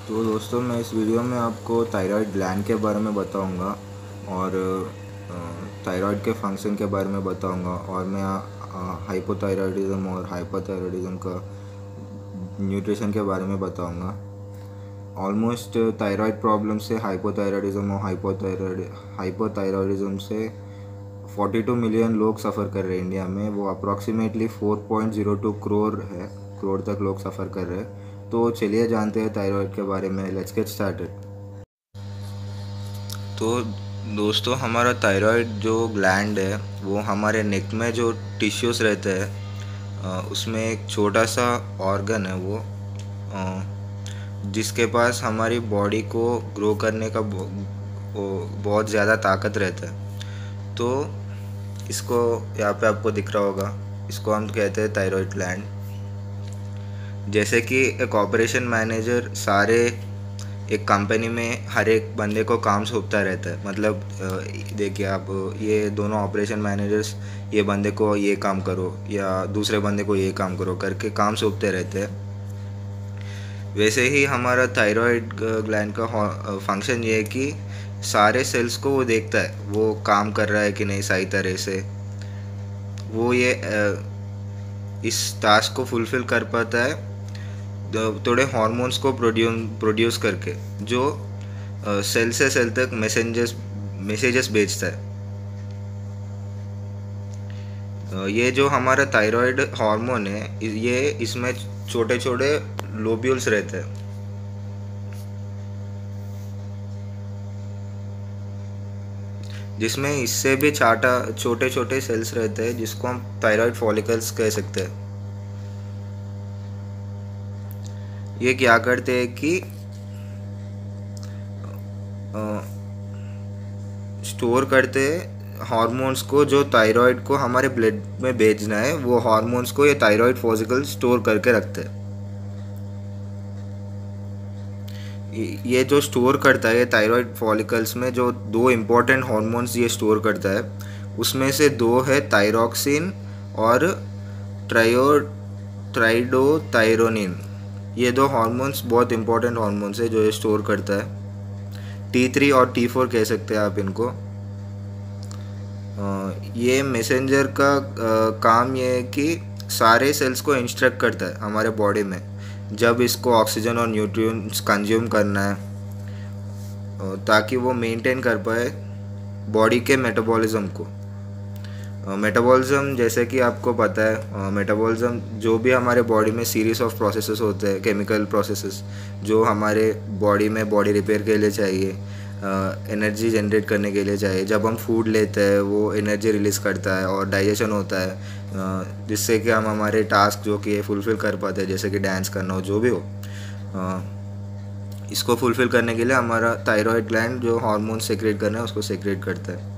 तो दोस्तों, मैं इस वीडियो में आपको थायराइड ग्लैंड के बारे में बताऊंगा और थायराइड के फंक्शन के बारे में बताऊंगा और मैं हाइपोथायराइडिज्म और हाइपरथायराइडिज्म का न्यूट्रिशन के बारे में बताऊंगा। ऑलमोस्ट थायराइड प्रॉब्लम से हाइपोथायराइडिज्म और हाइपोथायराइडिज्म से 42 मिलियन लोग सफ़र कर रहे हैं इंडिया में। वो अप्रॉक्सीमेटली 4.02 करोड़ तक लोग सफ़र कर रहे हैं। तो चलिए जानते हैं थायराइड के बारे में। Let's get started. तो दोस्तों, हमारा थायराइड जो ग्लैंड है वो हमारे नेक में जो टिश्यूज़ रहते हैं उसमें एक छोटा सा ऑर्गन है वो जिसके पास हमारी बॉडी को ग्रो करने का बहुत ज़्यादा ताकत रहता है। तो इसको यहाँ पे आपको दिख रहा होगा, इसको हम कहते हैं थायराइड ग्लैंड। जैसे कि एक ऑपरेशन मैनेजर सारे एक कंपनी में हर एक बंदे को काम सौंपता रहता है। मतलब देखिए आप, ये दोनों ऑपरेशन मैनेजर्स ये बंदे को ये काम करो या दूसरे बंदे को ये काम करो करके काम सौंपते रहते हैं। वैसे ही हमारा थायराइड ग्लैंड का फंक्शन ये है कि सारे सेल्स को वो देखता है वो काम कर रहा है कि नहीं सही तरह से। वो ये इस टास्क को फुलफ़िल कर पाता है थोड़े हार्मोन्स को प्रोड्यूस करके, जो सेल से सेल तक मैसेजेस भेजता है। ये जो हमारा थायराइड हार्मोन है ये इसमें छोटे छोटे लोब्यूल्स रहते हैं, जिसमें इससे भी छोटे छोटे सेल्स रहते हैं जिसको हम थायराइड फॉलिकल्स कह सकते हैं। ये क्या करते हैं कि स्टोर करते हैं हार्मोन्स को, जो थायराइड को हमारे ब्लड में भेजना है वो हार्मोन्स को ये थायराइड फॉलिकल स्टोर करके रखते हैं। ये जो स्टोर करता है ये थायराइड फॉलिकल्स में जो दो इम्पोर्टेंट हार्मोन्स ये स्टोर करता है उसमें से दो है थायरॉक्सिन और ट्राइडोथायरोनिन। ये दो हार्मोन्स बहुत इंपॉर्टेंट हार्मोन्स है जो ये स्टोर करता है। T3 और T4 कह सकते हैं आप इनको। ये मैसेंजर का काम ये है कि सारे सेल्स को इंस्ट्रक्ट करता है हमारे बॉडी में जब इसको ऑक्सीजन और न्यूट्रिएंट्स कंज्यूम करना है, ताकि वो मेंटेन कर पाए बॉडी के मेटाबॉलिज्म को। मेटाबॉलिज्म जैसे कि आपको पता है, मेटाबॉलिज्म जो भी हमारे बॉडी में सीरीज ऑफ प्रोसेसेस होते हैं, केमिकल प्रोसेसेस जो हमारे बॉडी में बॉडी रिपेयर के लिए चाहिए, एनर्जी जनरेट करने के लिए चाहिए। जब हम फूड लेते हैं वो एनर्जी रिलीज़ करता है और डाइजेशन होता है, जिससे कि हम हमारे टास्क जो कि फुलफ़िल कर पाते हैं, जैसे कि डांस करना हो, जो भी हो। इसको फुलफ़िल करने के लिए हमारा थायराइड ग्लैंड जो हार्मोन सेक्रेट करना है उसको सेक्रेट करता है।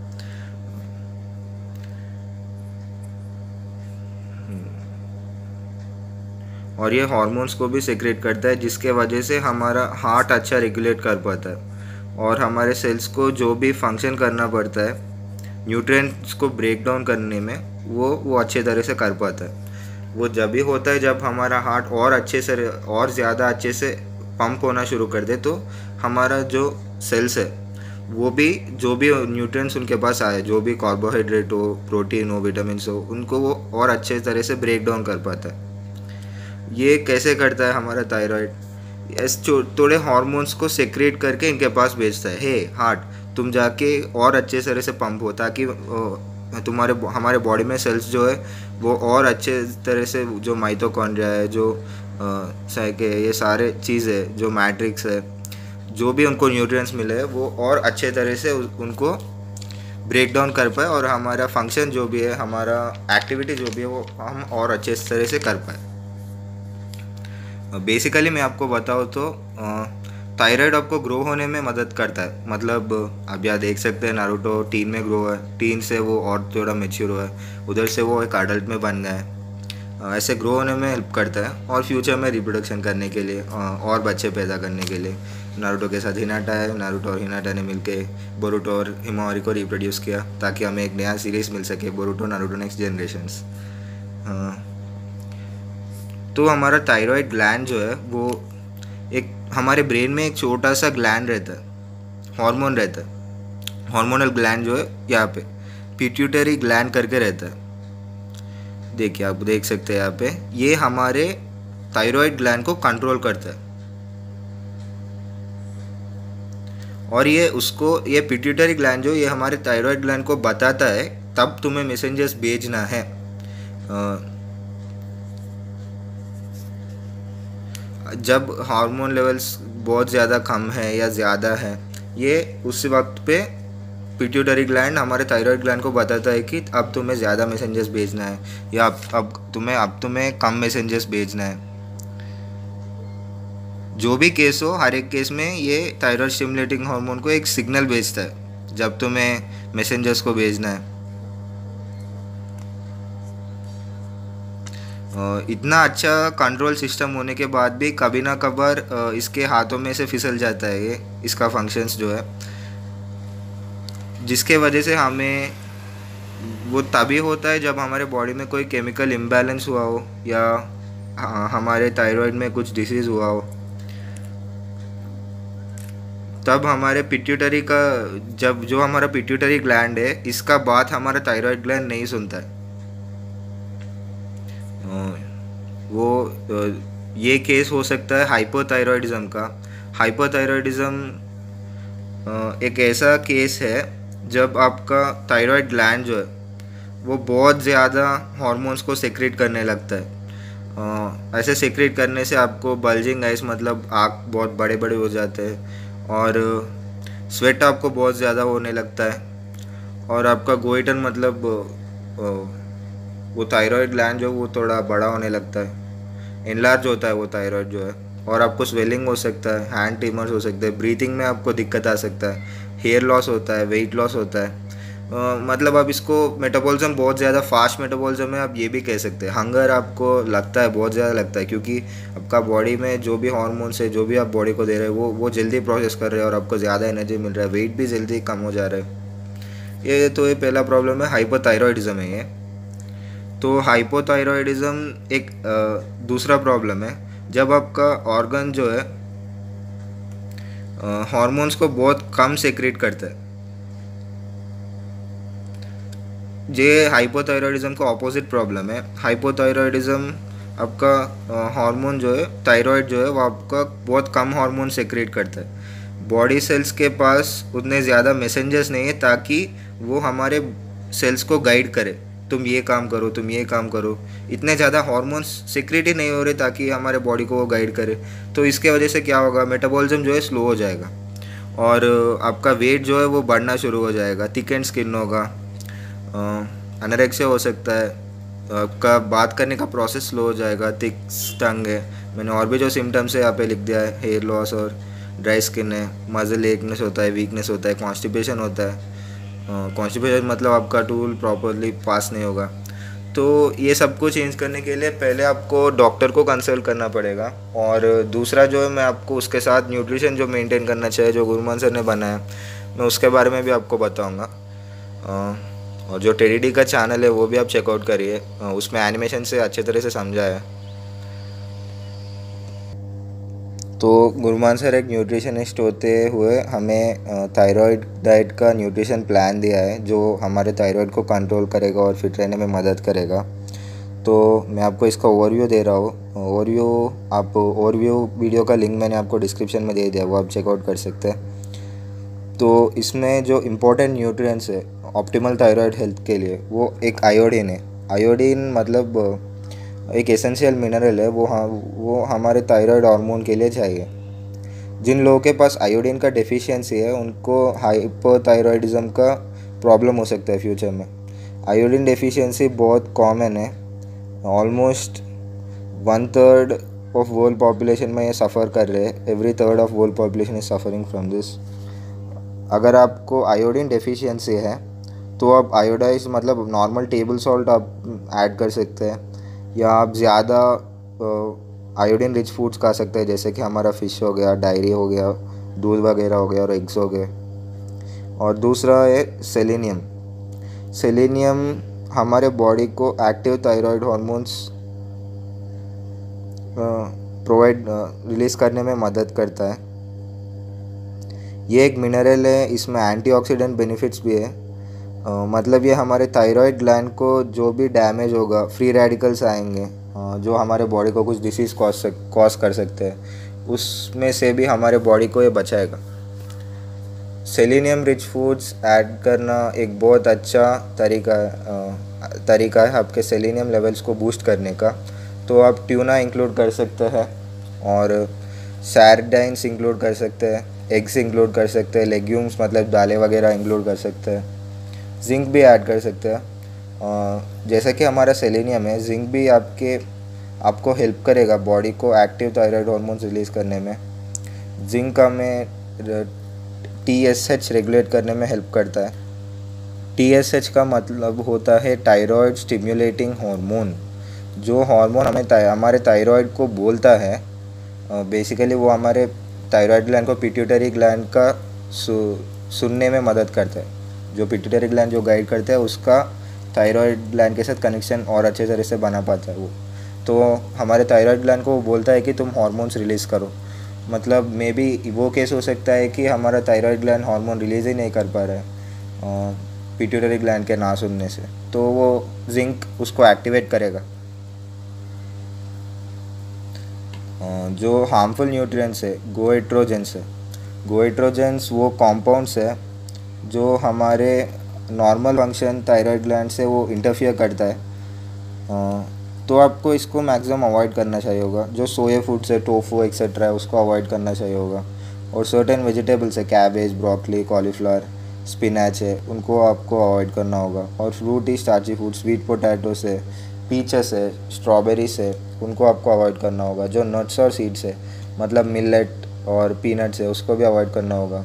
और ये हार्मोन्स को भी सेक्रेट करता है, जिसके वजह से हमारा हार्ट अच्छा रेगुलेट कर पाता है और हमारे सेल्स को जो भी फंक्शन करना पड़ता है न्यूट्रिएंट्स को ब्रेक डाउन करने में वो अच्छे तरह से कर पाता है। वो जब भी होता है जब हमारा हार्ट और ज़्यादा अच्छे से पंप होना शुरू कर दे, तो हमारा जो सेल्स है वो भी जो भी न्यूट्रिएंट्स उनके पास आए, जो भी कार्बोहाइड्रेट हो, प्रोटीन हो, विटामिन्स हो, उनको वो और अच्छे तरह से ब्रेक डाउन कर पाता है। ये कैसे करता है हमारा थायराइड? थोड़े हार्मोन्स को सेक्रेट करके इनके पास भेजता है, हे हार्ट तुम जाके और अच्छे तरह से पंप हो, ताकि हमारे बॉडी में सेल्स जो है वो और अच्छे तरह से, जो माइटोकॉन्ड्रिया है, जो ये सारे चीज़ें, जो मैट्रिक्स है, जो भी उनको न्यूट्रिएंट्स मिले हैं वो और अच्छे तरह से उनको ब्रेक डाउन कर पाए और हमारा फंक्शन जो भी है, हमारा एक्टिविटी जो भी है वो हम और अच्छे तरह से कर पाए। बेसिकली मैं आपको बताऊँ तो थायराइड आपको ग्रो होने में मदद करता है। मतलब आप यहाँ देख सकते हैं नारुतो टीन में ग्रो है, टीन से वो और थोड़ा मेच्योर हुआ है, उधर से वो एक अडल्ट में बन गया है। ऐसे ग्रो होने में हेल्प करता है और फ्यूचर में रिप्रोडक्शन करने के लिए और बच्चे पैदा करने के लिए। नारुतो के साथ हिनाटा है, नारुतो और हिनाटा ने मिलके बोरुतो और हिमावारी को रिप्रोड्यूस किया ताकि हमें एक नया सीरीज़ मिल सके, बोरुतो नारुतो नेक्स्ट जनरेशन्स। तो हमारा थायराइड ग्लैंड जो है वो एक हमारे ब्रेन में एक छोटा सा ग्लैंड रहता है, हार्मोन रहता है, हार्मोनल ग्लैंड जो है यहाँ पे पिट्यूटरी ग्लैंड करके रहता है। देखिए आप देख सकते हैं यहाँ पे, ये हमारे थायराइड ग्लैंड को कंट्रोल करता है। और ये पिट्यूटरी ग्लैंड जो ये हमारे थायराइड ग्लैंड को बताता है तब तुम्हें मैसेंजर्स भेजना है। जब हार्मोन लेवल्स बहुत ज़्यादा कम है या ज़्यादा है, ये उस वक्त पे पिट्यूटरी ग्लैंड हमारे थायराइड ग्लैंड को बताता है कि अब तुम्हें ज़्यादा मैसेंजर्स भेजना है या अब तुम्हें कम मैसेंजर्स भेजना है। जो भी केस हो, हर एक केस में ये थायराइड स्टिमुलेटिंग हार्मोन को एक सिग्नल भेजता है जब तुम्हें मैसेंजर्स को भेजना है। इतना अच्छा कंट्रोल सिस्टम होने के बाद भी कभी ना कभार इसके हाथों में से फिसल जाता है ये, इसका फंक्शंस जो है, जिसके वजह से हमें वो तभी होता है जब हमारे बॉडी में कोई केमिकल इम्बैलेंस हुआ हो या हमारे थायराइड में कुछ डिसीज़ हुआ हो। तब हमारे पिट्यूटरी का जब जो हमारा पिट्यूटरी ग्लैंड है, इसका बात हमारा थायराइड ग्लैंड नहीं सुनता है। ये केस हो सकता है हाइपोथायरॉयडिज्म का। हाइपोथायरॉयडिज्म एक ऐसा केस है जब आपका थायराइड ग्लैंड जो है वो बहुत ज़्यादा हार्मोन्स को सेक्रेट करने लगता है। ऐसे सेक्रेट करने से आपको बल्जिंग आइज, मतलब आँख बहुत बड़े बड़े हो जाते हैं और स्वेट आपको बहुत ज़्यादा होने लगता है और आपका गोइटर मतलब वो थायराइड ग्लैंड जो वो थोड़ा बड़ा होने लगता है, इनलार्ज होता है वो थायराइड जो है। और आपको स्वेलिंग हो सकता है, हैंड ट्रिमर्स हो सकते हैं, ब्रीथिंग में आपको दिक्कत आ सकता है, हेयर लॉस होता है, वेट लॉस होता है। मतलब आप इसको मेटाबॉलिज्म बहुत ज़्यादा फास्ट मेटाबॉलिज्म है, आप ये भी कह सकते हैं। हंगर आपको लगता है, बहुत ज़्यादा लगता है, क्योंकि आपका बॉडी में जो भी हार्मोन्स है, जो भी आप बॉडी को दे रहे हैं वो जल्दी प्रोसेस कर रहे हैं और आपको ज़्यादा एनर्जी मिल रहा है, वेट भी जल्दी कम हो जा रहा है। ये पहला प्रॉब्लम है, हाइपोथायरॉयडिज्म है ये। तो हाइपोथायरॉयडिज्म एक दूसरा प्रॉब्लम है जब आपका ऑर्गन जो है हार्मोन्स को बहुत कम सेक्रेट करता है। ये हाइपोथायरॉयडिज्म का ऑपोजिट प्रॉब्लम है। हाइपोथायरॉयडिज्म आपका हार्मोन जो है, थायराइड जो है, वो आपका बहुत कम हार्मोन सेक्रेट करता है। बॉडी सेल्स के पास उतने ज़्यादा मैसेंजर्स नहीं है ताकि वो हमारे सेल्स को गाइड करे, तुम ये काम करो, तुम ये काम करो। इतने ज़्यादा हार्मोन्स सीक्रेट ही नहीं हो रहे ताकि हमारे बॉडी को वो गाइड करे। तो इसके वजह से क्या होगा, मेटाबॉलिज्म जो है स्लो हो जाएगा और आपका वेट जो है वो बढ़ना शुरू हो जाएगा, थिक एंड स्किन होगा, एनोरेक्सिया हो सकता है, आपका बात करने का प्रोसेस स्लो हो जाएगा, थिक टंग है, मैंने और भी जो सिम्टम्स है यहाँ पे लिख दिया है, हेयर लॉस और ड्राई स्किन है, मसल एकनेस होता है, वीकनेस होता है, कॉन्स्टिपेशन होता है। कॉन्स्टिपेशन मतलब आपका टूल प्रॉपरली पास नहीं होगा। तो ये सब को चेंज करने के लिए पहले आपको डॉक्टर को कंसल्ट करना पड़ेगा और दूसरा जो है, मैं आपको उसके साथ न्यूट्रिशन जो मेंटेन करना चाहिए, जो गुरुमान सर ने बनाया, मैं उसके बारे में भी आपको बताऊंगा। और जो टेडी का चैनल है वो भी आप चेकआउट करिए, उसमें एनिमेशन से अच्छे तरह से समझा है। तो गुरुमान सर एक न्यूट्रिशनिस्ट होते हुए हमें थायराइड डाइट का न्यूट्रिशन प्लान दिया है जो हमारे थायराइड को कंट्रोल करेगा और फिट रहने में मदद करेगा। तो मैं आपको इसका ओवरव्यू दे रहा हूँ। ओवरव्यू वीडियो का लिंक मैंने आपको डिस्क्रिप्शन में दे दिया, वो आप चेकआउट कर सकते हैं। तो इसमें जो इम्पोर्टेंट न्यूट्रिएंट्स है ऑप्टिमल थायराइड हेल्थ के लिए, वो एक आयोडीन है। आयोडीन मतलब एक एसेंशियल मिनरल है, वो हमारे थायराइड हार्मोन के लिए चाहिए। जिन लोगों के पास आयोडीन का डेफिशिएंसी है उनको हाइपोथायरॉयडिज्म का प्रॉब्लम हो सकता है फ्यूचर में। आयोडीन डेफिशिएंसी बहुत कॉमन है, ऑलमोस्ट 1/3 ऑफ वर्ल्ड पॉपुलेशन में ये सफ़र कर रहे हैं। Every third of world population is suffering from this. अगर आपको आयोडीन डेफिशिएंसी है तो आप आयोडाइज मतलब नॉर्मल टेबल सॉल्ट आप ऐड कर सकते हैं, या आप ज़्यादा आयोडीन रिच फूड्स खा सकते हैं, जैसे कि हमारा फ़िश हो गया, डायरी हो गया, दूध वगैरह हो गया और एग्स हो गए। और दूसरा है सेलेनियम। सेलेनियम हमारे बॉडी को एक्टिव थायराइड हार्मोन्स रिलीज़ करने में मदद करता है। ये एक मिनरल है, इसमें एंटीऑक्सीडेंट बेनिफिट्स भी है। मतलब ये हमारे थायराइड ग्लैंड को जो भी डैमेज होगा, फ्री रेडिकल्स आएंगे जो हमारे बॉडी को कुछ डिसीज़ कॉज कर सकते हैं, उसमें से भी हमारे बॉडी को ये बचाएगा। सेलेनियम रिच फूड्स ऐड करना एक बहुत अच्छा तरीका है आपके सेलेनियम लेवल्स को बूस्ट करने का। तो आप ट्यूना इंक्लूड कर सकते हैं और सार्डाइन्स इंक्लूड कर सकते हैं, एग्स इंक्लूड कर सकते हैं, लेग्यूम्स मतलब दालें वगैरह इंक्लूड कर सकते हैं, जिंक भी ऐड कर सकते हैं। जैसा कि हमारा सेलेनियम है, जिंक भी आपको हेल्प करेगा बॉडी को एक्टिव थायराइड हार्मोन्स रिलीज़ करने में। जिंक हमें TSH रेगुलेट करने में हेल्प करता है। TSH का मतलब होता है थायराइड स्टिम्युलेटिंग हार्मोन। जो हार्मोन हमारे थायराइड को बोलता है, बेसिकली वो हमारे थायराइड ग्लैंड को पिट्यूटरी ग्लैंड का सुनने में मदद करता है। जो पिट्यूटरी ग्लैंड जो गाइड करता है, उसका थायराइड ग्लैंड के साथ कनेक्शन और अच्छे तरह से बना पाता है वो। तो हमारे थायराइड ग्लैंड को वो बोलता है कि तुम हार्मोन्स रिलीज़ करो। मतलब मे बी वो केस हो सकता है कि हमारा थायराइड ग्लैंड हार्मोन रिलीज़ ही नहीं कर पा रहा है पिट्यूटरी ग्लैंड के ना सुनने से, तो वो जिंक उसको एक्टिवेट करेगा। जो हार्मफुल न्यूट्रिएंट्स है, गोइट्रोजेंस वो कॉम्पाउंड्स है जो हमारे नॉर्मल फंक्शन थायराइड ग्लैंड से वो इंटरफियर करता है। तो आपको इसको मैक्सिमम अवॉइड करना चाहिए होगा। जो सोया फूड्स है, टोफू एक्सेट्रा है, उसको अवॉइड करना चाहिए होगा। और सर्टेन वेजिटेबल्स है, कैबेज, ब्रोकली, कॉलीफ्लावर, स्पिनच है, उनको आपको अवॉइड करना होगा। और fruity starchy food, sweet potatoes है, पीचेस है, स्ट्रॉबेरीज है, उनको आपको अवॉइड करना होगा। जो नट्स और सीड्स है, मतलब मिलेट और पीनट्स है, उसको भी अवॉइड करना होगा।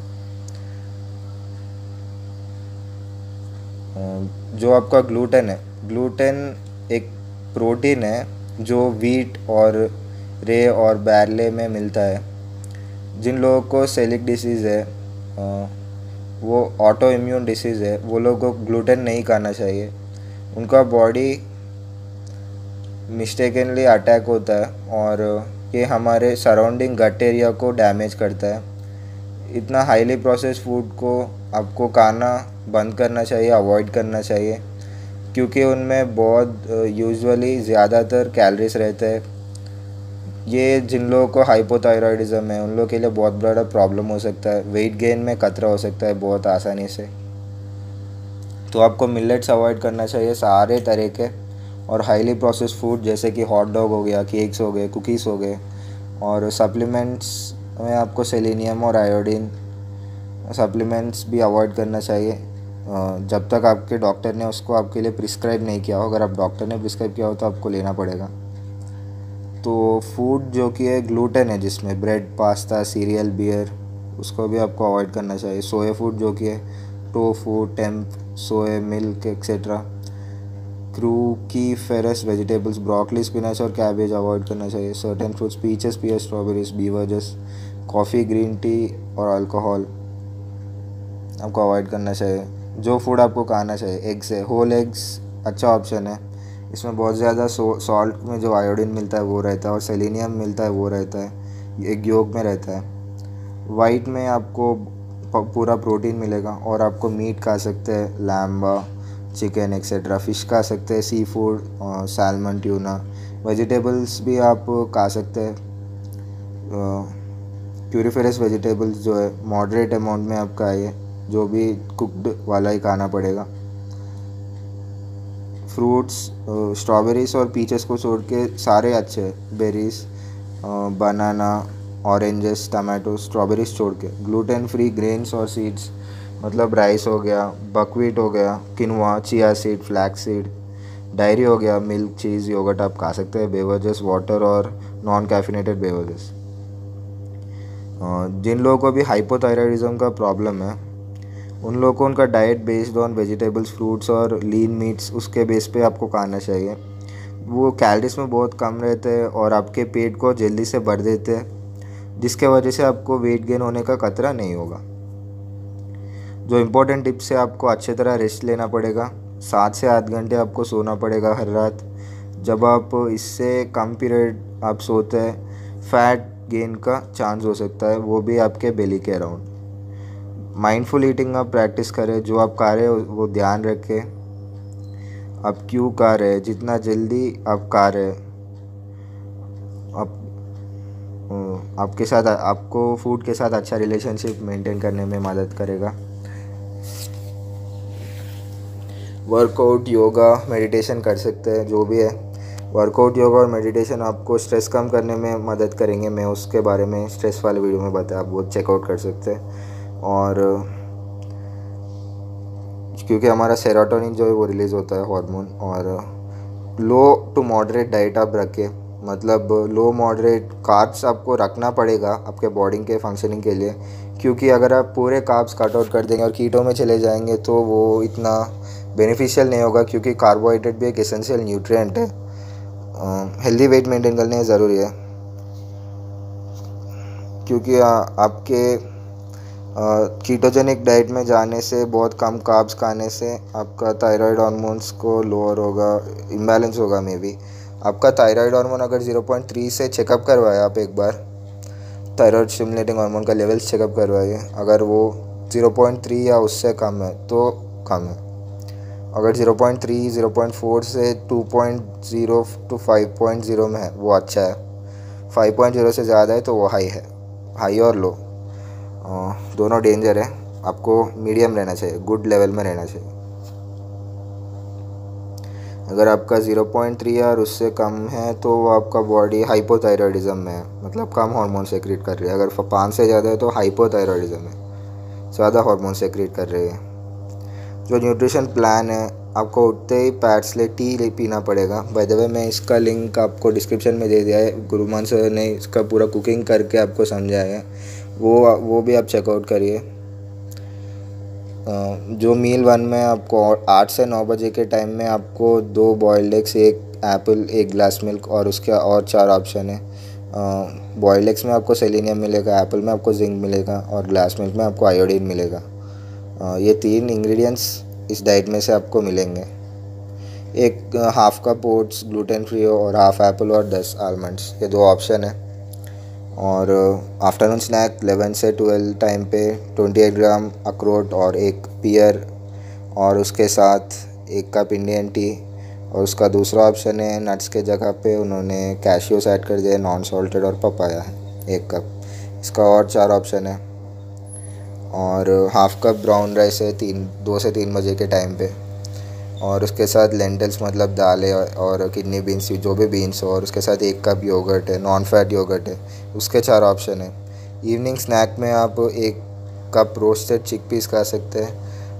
जो आपका ग्लूटेन एक प्रोटीन है जो वीट और रे और बैरले में मिलता है। जिन लोगों को सेलिक डिसीज़ है, वो ऑटो इम्यून डिसीज़ है, वो लोगों को ग्लूटेन नहीं खाना चाहिए। उनका बॉडी मिस्टेकनली अटैक होता है और ये हमारे सराउंडिंग गट एरिया को डैमेज करता है। इतना हाईली प्रोसेस्ड फूड को आपको खाना बंद करना चाहिए, अवॉइड करना चाहिए, क्योंकि उनमें बहुत यूजुअली ज़्यादातर कैलोरीज रहते हैं। ये जिन लोगों को हाइपोथायरॉयडिज्म है, उन लोगों के लिए बहुत बड़ा प्रॉब्लम हो सकता है। वेट गेन में खतरा हो सकता है बहुत आसानी से। तो आपको मिलेट्स अवॉइड करना चाहिए सारे तरह के, और हाईली प्रोसेस्ड फूड जैसे कि हॉट डॉग हो गया, केक्स हो गए, कुकीज़ हो गए। और सप्लीमेंट्स में आपको सेलेनियम और आयोडीन सप्लीमेंट्स भी अवॉइड करना चाहिए जब तक आपके डॉक्टर ने उसको आपके लिए प्रिस्क्राइब नहीं किया हो। अगर आप डॉक्टर ने प्रिस्क्राइब किया हो तो आपको लेना पड़ेगा। तो फूड जो कि है ग्लूटेन है, जिसमें ब्रेड, पास्ता, सीरियल, बियर, उसको भी आपको अवॉइड करना चाहिए। सोया फूड जो कि है tofu, tempeh, soya milk etcetera. Cruciferous vegetables, broccoli, spinach और कैबेज अवॉइड करना चाहिए। Certain fruits, peaches, pear, strawberries, beverages, coffee, green tea और अल्कोहल आपको अवॉइड करना चाहिए। जो फूड आपको खाना चाहिए, एग्स है, होल एग्स अच्छा ऑप्शन है। इसमें बहुत ज़्यादा सॉल्ट में जो आयोडीन मिलता है वो रहता है, और सेलेनियम मिलता है वो रहता है, एग योग में रहता है। वाइट में आपको पूरा प्रोटीन मिलेगा। और आपको मीट खा सकते हैं, लैम्बा, चिकन एक्सेट्रा, फ़िश खा सकते हैं, sea food, salmon, tuna. Vegetables भी आप खा सकते हैं। क्यूरीफेरस वेजिटेबल्स जो है मॉडरेट अमाउंट में आप खाइए, जो भी कुक्ड वाला ही खाना पड़ेगा। फ्रूट्स, स्ट्रॉबेरीज और पीचेस को छोड़ के सारे अच्छे हैं। Berries, banana, oranges, tomato, strawberries छोड़ के। ग्लूटेन फ्री ग्रेन्स और सीड्स, मतलब राइस हो गया, बकवीट हो गया, quinoa, chia seed, flax seed, dairy हो गया, मिल्क, चीज़, योगर्ट आप खा सकते हैं। बेवरेजेस, वाटर और नॉन कैफिनेटेड बेवरेजेस। जिन लोगों को भी हाइपोथायरॉयडिज्म का प्रॉब्लम है, उन लोगों को उनका diet based on vegetables, fruits और लीन मीट्स, उसके बेस पे आपको खाना चाहिए। वो कैलोरीज में बहुत कम रहते हैं और आपके पेट को जल्दी से भर देते हैं, जिसके वजह से आपको वेट गेन होने का खतरा नहीं होगा। जो इम्पोर्टेंट टिप्स है, आपको अच्छे तरह रेस्ट लेना पड़ेगा। 7 से 8 घंटे आपको सोना पड़ेगा हर रात। जब आप इससे कम पीरियड आप सोते हैं, फैट गेन का चांस हो सकता है, वो भी आपके बेली के अराउंड। माइंडफुल ईटिंग का प्रैक्टिस करें, जो आप खा रहे हो वो ध्यान रखें, आप क्यों खा रहे हैं, जितना जल्दी आप खा रहे हैं आप आपके साथ आपको फूड के साथ अच्छा रिलेशनशिप मेंटेन करने में मदद करेगा। वर्कआउट, योगा, मेडिटेशन कर सकते हैं, जो भी है। वर्कआउट, योगा और मेडिटेशन आपको स्ट्रेस कम करने में मदद करेंगे। मैं उसके बारे में स्ट्रेस वाले वीडियो में बताया, आप वो चेकआउट कर सकते हैं। और क्योंकि हमारा सेरोटोनिन जो है वो रिलीज़ होता है हार्मोन। और लो टू मॉडरेट डाइट आप रखें, मतलब लो मॉडरेट कार्ब्स आपको रखना पड़ेगा आपके बॉडी के फंक्शनिंग के लिए, क्योंकि अगर आप पूरे कार्ब्स कट आउट कर देंगे और कीटो में चले जाएंगे तो वो इतना बेनिफिशियल नहीं होगा, क्योंकि कार्बोहाइड्रेट भी एक एसेंशियल न्यूट्रिएंट है। हेल्दी वेट मेंटेन करने ज़रूरी है, क्योंकि आपके कीटोजेनिक डाइट में जाने से, बहुत कम कार्ब्स खाने से आपका थायराइड हार्मोन्स को लोअर होगा, इम्बैलेंस होगा। मे बी आपका थायराइड हार्मोन अगर 0.3 से चेकअप करवाए, आप एक बार थायराइड स्टिमुलेटिंग हार्मोन का लेवल्स चेकअप करवाइए, अगर वो 0.3 या उससे कम है तो कम है। अगर 0.3, 0.4 से 2.0 to 5.0 में है वो अच्छा है। 5.0 से ज़्यादा है तो वो हाई है। हाई और लो दोनों डेंजर है, आपको मीडियम रहना चाहिए, गुड लेवल में रहना चाहिए। अगर आपका 0.3 और उससे कम है तो आपका बॉडी हाइपोथायरॉयडिज्म में है, मतलब कम हार्मोन सेक्रेट कर रही है। अगर 5 से ज़्यादा है तो हाइपोथायरॉयडिज्म है, ज़्यादा हार्मोन सेक्रेट कर रही है। जो न्यूट्रिशन प्लान है, आपको उठते ही पैट्सले टी पीना पड़ेगा। बाय द वे, मैं इसका लिंक आपको डिस्क्रिप्शन में दे दिया है, गुरुमान सर ने इसका पूरा कुकिंग करके आपको समझाया है, वो भी आप चेकआउट करिए। जो मील 1 में आपको 8 से 9 बजे के टाइम में आपको 2 boiled eggs, 1 apple, 1 glass milk, और उसके और 4 ऑप्शन है। बॉयल्ड एग्स में आपको सेलेनियम मिलेगा, एप्पल में आपको जिंक मिलेगा, और ग्लास मिल्क में आपको आयोडीन मिलेगा। ये 3 इंग्रेडिएंट्स इस डाइट में से आपको मिलेंगे। एक half cup oats gluten free हो, और हाफ एप्पल और 10 आलमंड्स, ये 2 ऑप्शन है। और आफ्टरनून स्नैक 11 से 12 टाइम पे 28 ग्राम अखरोट और 1 पियर, और उसके साथ 1 कप इंडियन टी। और उसका दूसरा ऑप्शन है, नट्स के जगह पे उन्होंने कैशियोस ऐड कर दिया, नॉन सॉल्टेड, और पपाया है 1 कप। इसका और 4 ऑप्शन है। और हाफ कप ब्राउन राइस है 2 से 3 बजे के टाइम पे, और उसके साथ लेंटल्स, मतलब दालें और किडनी बीन्स, जो भी बीन्स हो, और उसके साथ 1 कप योगर्ट है, नॉन फैट योगर्ट है। उसके 4 ऑप्शन है। इवनिंग स्नैक में आप 1 कप रोस्टेड चिकपीस खा सकते हैं,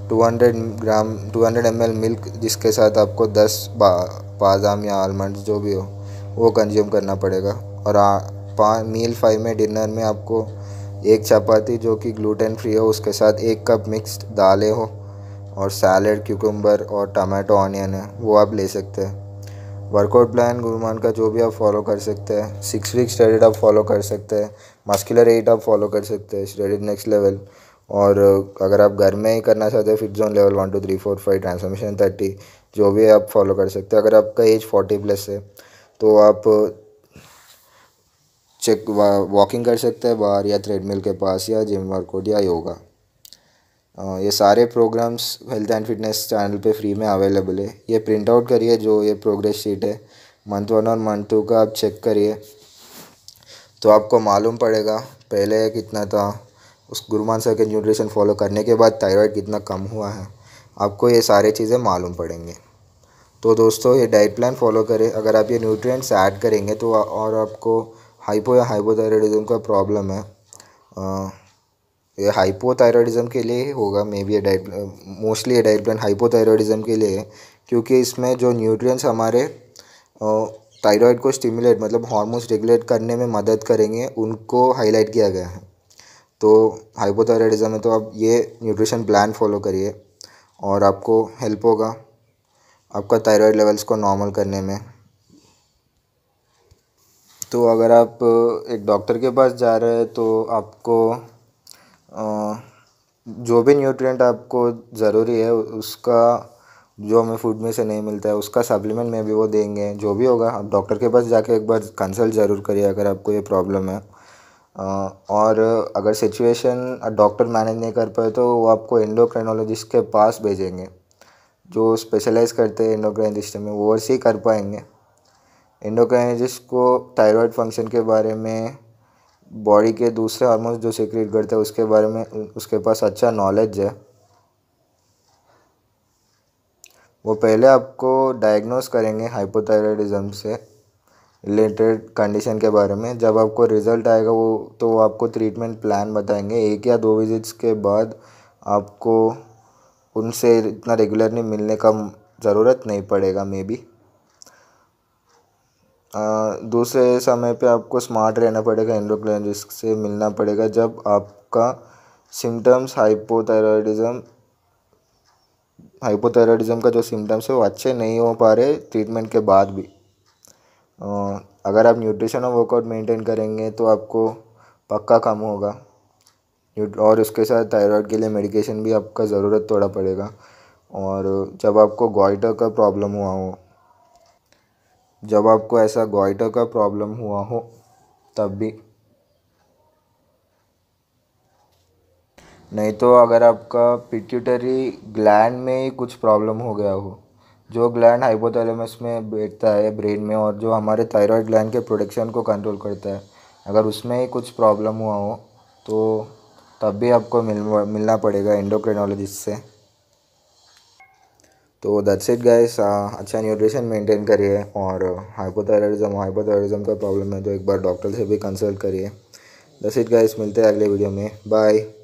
200 ml मिल्क, जिसके साथ आपको 10 बादाम या आलमंड्स जो भी हो वो कंज्यूम करना पड़ेगा। और मील 5 में, डिनर में, आपको 1 चपाती जो कि ग्लूटेन फ्री हो, उसके साथ 1 कप मिक्स्ड दालें हो, और सैलड, क्यूकम्बर और टमाटो ऑनियन है, वो आप ले सकते हैं। वर्कआउट प्लान गुरुमान का जो भी आप फॉलो कर सकते हैं। 6 वीक स्ट्रेडिड आप फॉलो कर सकते हैं। मस्कुलर 8 आप फॉलो कर सकते हैं, स्ट्रेडिड नेक्स्ट लेवल। और अगर आप घर में ही करना चाहते हैं, फिट जोन लेवल 1 2 3 4 5, ट्रांसफॉर्मेशन 30, जो भी आप फॉलो कर सकते हैं। अगर आपका एज 40+ है तो आप वॉकिंग कर सकते हैं बाहर, या थ्रेडमिल के पास, या जिम वर्कआउट, या योगा। ये सारे programmes health and fitness channel पे फ्री में अवेलेबल है। ये प्रिंट आउट करिए, जो ये प्रोग्रेस शीट है मंथ 1 और मंथ 2 का, आप चेक करिए तो आपको मालूम पड़ेगा पहले कितना था, उस गुरुमान सर के न्यूट्रिशन फॉलो करने के बाद थायराइड कितना कम हुआ है, आपको ये सारी चीज़ें मालूम पड़ेंगे। तो दोस्तों, ये डाइट प्लान फॉलो करें। अगर आप ये न्यूट्रिएंट्स ऐड करेंगे तो और आपको हाइपो या हाइपोथायरॉयडिज्म का प्रॉब्लम है, ये हाइपोथायरॉयडिज्म के लिए ही होगा। मे बी ये डाइट, मोस्टली ये डाइट प्लान हाइपोथायरॉयडिज्म के लिए है, क्योंकि इसमें जो न्यूट्रिएंट्स हमारे थायराइड को स्टिमुलेट, मतलब हार्मोन्स रेगुलेट करने में मदद करेंगे, उनको हाईलाइट किया गया है। तो हाइपोथायरॉयडिज्म है तो आप ये न्यूट्रिशन प्लान फॉलो करिए, और आपको हेल्प होगा आपका थायराइड लेवल्स को नॉर्मल करने में। तो अगर आप एक डॉक्टर के पास जा रहे हैं तो आपको जो भी न्यूट्रिएंट आपको ज़रूरी है उसका जो हमें फूड में से नहीं मिलता है उसका सप्लीमेंट में भी वो देंगे। जो भी होगा आप डॉक्टर के पास जाके एक बार कंसल्ट ज़रूर करिए अगर आपको ये प्रॉब्लम है। और अगर सिचुएशन डॉक्टर मैनेज नहीं कर पाए तो वो आपको एंडोक्राइनोलॉजिस्ट के पास भेजेंगे, जो स्पेशलाइज करते हैं एंडोक्राइन सिस्टम में, वो वैसे ही कर पाएंगे। एंडोक्राइनोलॉजिस्ट को थायराइड फंक्शन के बारे में, बॉडी के दूसरे हार्मोन्स जो सीक्रेट करते हैं उसके बारे में उसके पास अच्छा नॉलेज है। वो पहले आपको डायग्नोस करेंगे हाइपोथायराइडिज्म से रिलेटेड कंडीशन के बारे में। जब आपको रिज़ल्ट आएगा वो आपको ट्रीटमेंट प्लान बताएंगे। 1 या 2 विजिट्स के बाद आपको उनसे इतना रेगुलरली मिलने का ज़रूरत नहीं पड़ेगा मे बी। दूसरे समय पे आपको स्मार्ट रहना पड़ेगा, एंडोक्राइनोलॉजिस्ट से मिलना पड़ेगा जब आपका सिम्टम्स हाइपोथायराइडिज्म का जो सिम्टम्स है वो अच्छे नहीं हो पा रहे ट्रीटमेंट के बाद भी। अगर आप न्यूट्रिशन और वर्कआउट मेंटेन करेंगे तो आपको पक्का कम होगा। और उसके साथ थायराइड के लिए मेडिकेशन भी आपका ज़रूरत थोड़ा पड़ेगा। और जब आपको ऐसा गोइटर का प्रॉब्लम हुआ हो तब भी। नहीं तो अगर आपका पिट्यूटरी ग्लैंड में ही कुछ प्रॉब्लम हो गया हो, जो ग्लैंड हाइपोथैलेमस में बैठता है ब्रेन में और जो हमारे थायराइड ग्लैंड के प्रोडक्शन को कंट्रोल करता है, अगर उसमें ही कुछ प्रॉब्लम हुआ हो तो तब भी आपको मिलना पड़ेगा एंडोक्रिनोलॉजिस्ट से। तो दैट्स इट गाइस। अच्छा न्यूट्रिशन मेंटेन करिए और हाइपोथायराइडिज्म का प्रॉब्लम है तो एक बार डॉक्टर से भी कंसल्ट करिए। दैट्स इट गाइस, मिलते हैं अगले वीडियो में। बाय।